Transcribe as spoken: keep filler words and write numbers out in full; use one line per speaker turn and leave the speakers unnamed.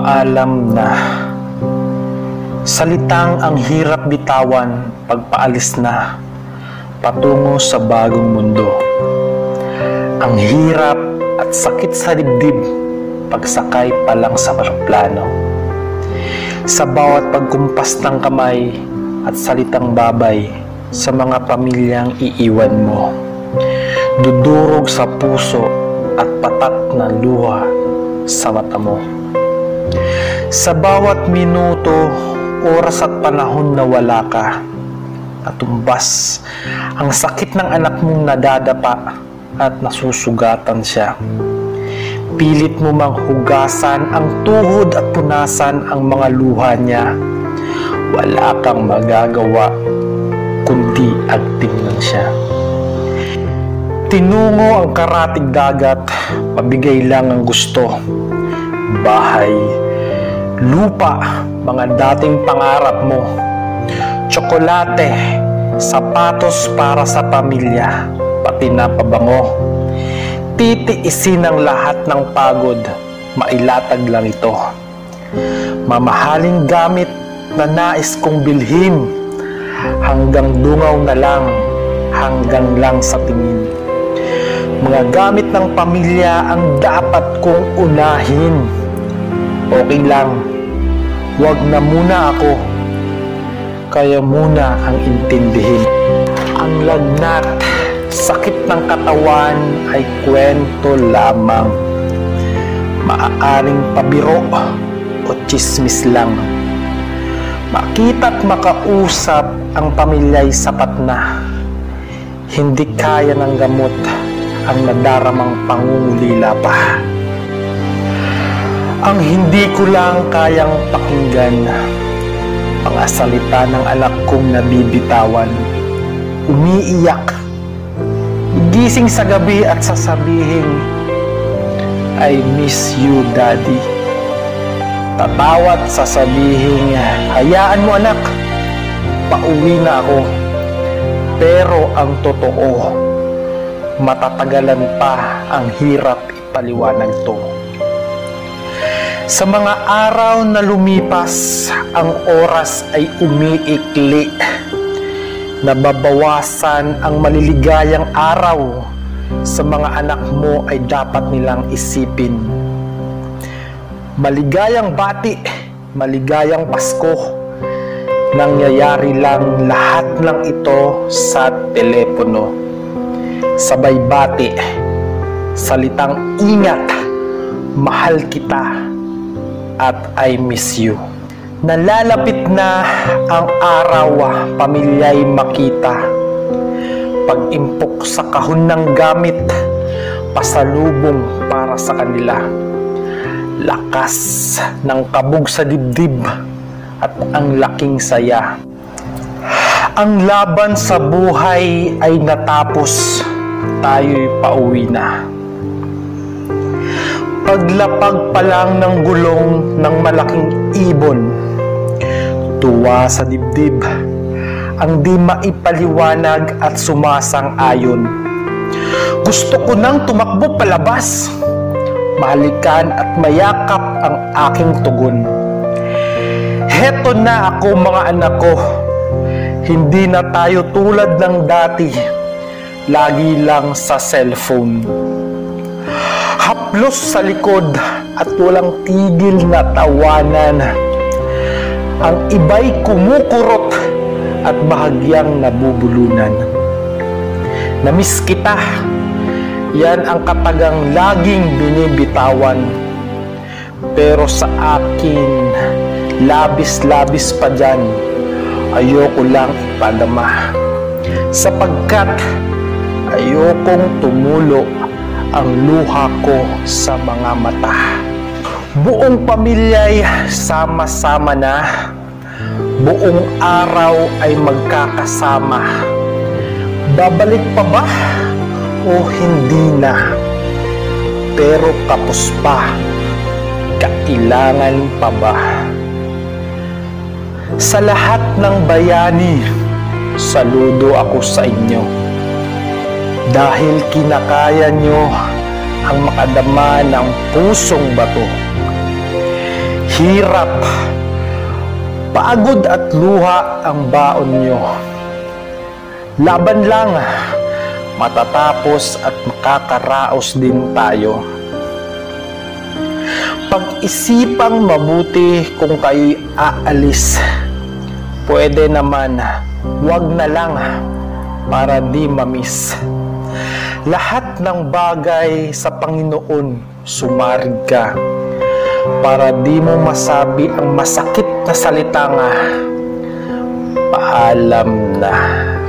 Paalam na. Salitang ang hirap bitawan pagpaalis na patungo sa bagong mundo. Ang hirap at sakit sa dibdib pagsakay pa lang sa eroplano. Sa bawat pagkumpas ng kamay at salitang babay sa mga pamilyang iiwan mo. Dudurog sa puso at patak na luha sa mata mo. Sa bawat minuto, oras at panahon na wala ka, natumbas ang sakit ng anak mong nadadapa at nasusugatan siya. Pilit mo mang hugasan ang tuhod at punasan ang mga luha niya. Wala kang magagawa kundi agting lang siya. Tinungo ang karatig dagat, pabigay lang ang gusto. Bahay, lupa, mga dating pangarap mo. Tsokolate, sapatos para sa pamilya, pati na pabango. Titiisin ang lahat ng pagod, mailatag lang ito. Mamahaling gamit na nais kong bilhin, hanggang dungaw na lang, hanggang lang sa tingin. Mga gamit ng pamilya ang dapat kong unahin. Okay lang, wag na muna ako, kaya muna ang intindihin. Ang lagnat, sakit ng katawan ay kwento lamang. Maaaring pabiro o tsismis lang. Makita't makausap ang pamilya'y sapat na. Hindi kaya ng gamot ang nadaramang pangungulila pa. Ang hindi ko lang kayang pakinggan, mga salita ng anak kong nabibitawan. Umiiyak, gising sa gabi at sasabihin, I miss you, Daddy. Tatawat sasabihin, hayaan mo anak, pauwi na ako. Pero ang totoo, matatagalan pa ang hirap ipaliwanag to. Sa mga araw na lumipas, ang oras ay umiikli. Nababawasan ang maliligayang araw. Sa mga anak mo ay dapat nilang isipin. Maligayang bati, maligayang Pasko. Nangyayari lang lahat ng ito sa telepono. Sabay bati, salitang ingat, mahal kita, at I miss you. Nalalapit na ang araw, pamilya'y makita. Pag-impok sa kahon ng gamit, pasalubong para sa kanila. Lakas ng kabog sa dibdib at ang laking saya. Ang laban sa buhay ay natapos, tayo'y pauwi na. Paglapag pa lang ng gulong ng malaking ibon, tuwa sa dibdib, ang di maipaliwanag at sumasang-ayon. Gusto ko nang tumakbo palabas, mahalikan at mayakap ang aking tugon. Heto na ako mga anak ko, hindi na tayo tulad ng dati, lagi lang sa cellphone. Haplos sa likod at walang tigil na tawanan. Ang iba'y kumukurot at bahagyang nabubulunan. Namiss kita, yan ang katagang laging binibitawan. Pero sa akin, labis-labis pa dyan, ayoko lang ipadama. Sapagkat ayokong tumulo ang luha ko sa mga mata. Buong pamilya'y sama-sama na, buong araw ay magkakasama. Babalik pa ba o hindi na? Pero kapos pa, kailangan pa ba? Sa lahat ng bayani, saludo ako sa inyo. Dahil kinakaya nyo ang makadama ng pusong bato. Hirap, pagod at luha ang baon nyo. Laban lang, matatapos at makakaraos din tayo. Pag-isipang mabuti kung kayo'y aalis. Pwede naman, wag na lang para di mamiss. Lahat ng bagay sa Panginoon, sumarig ka para di mo masabi ang masakit na salita nga, paalam na.